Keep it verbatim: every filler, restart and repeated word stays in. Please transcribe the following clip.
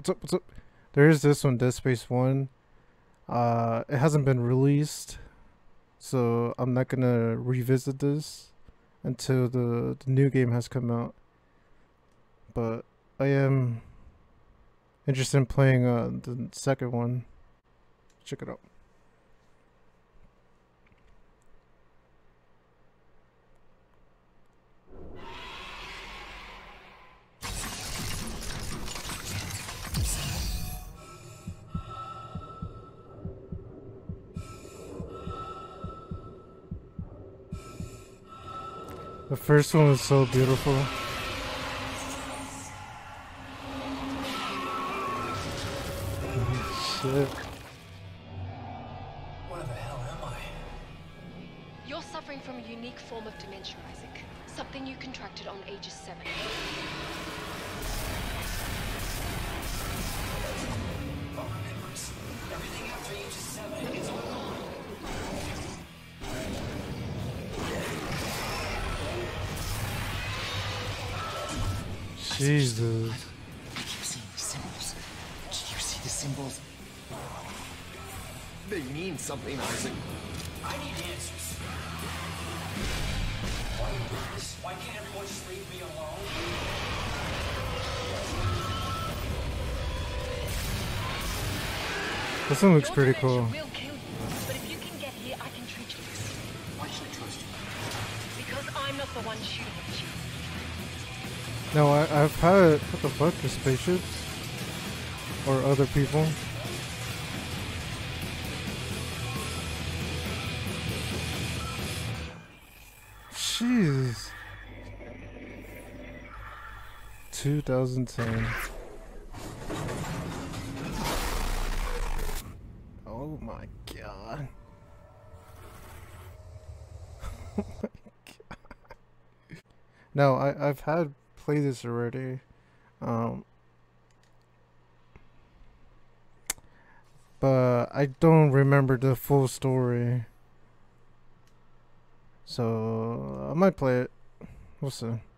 What's up? What's up? There is this one, Dead Space one. Uh, it hasn't been released, so I'm not gonna revisit this until the, the new game has come out. But I am interested in playing uh, the second one. Check it out. The first one was so beautiful. Shit. Where the hell am I? You're suffering from a unique form of dementia, Isaac. Something you contracted on Aegis seven. Oh, remembrance. Everything after Aegis seven is all gone. Jesus. I keep seeing the symbols. Do you see the symbols? They mean something, Isaac. I need answers. Why are you doing this? Why can't everyone just leave me alone? This one looks Your pretty dementia cool. will kill you, but if you can get here, I can treat you. Why should I trust you? Because I'm not the one shooting at you. No, I, I've had what the fuck, the spaceships or other people. Jeez. twenty ten. Oh my god. Oh my god. No, I I've had played this already. Um but I don't remember the full story. So I might play it. We'll see.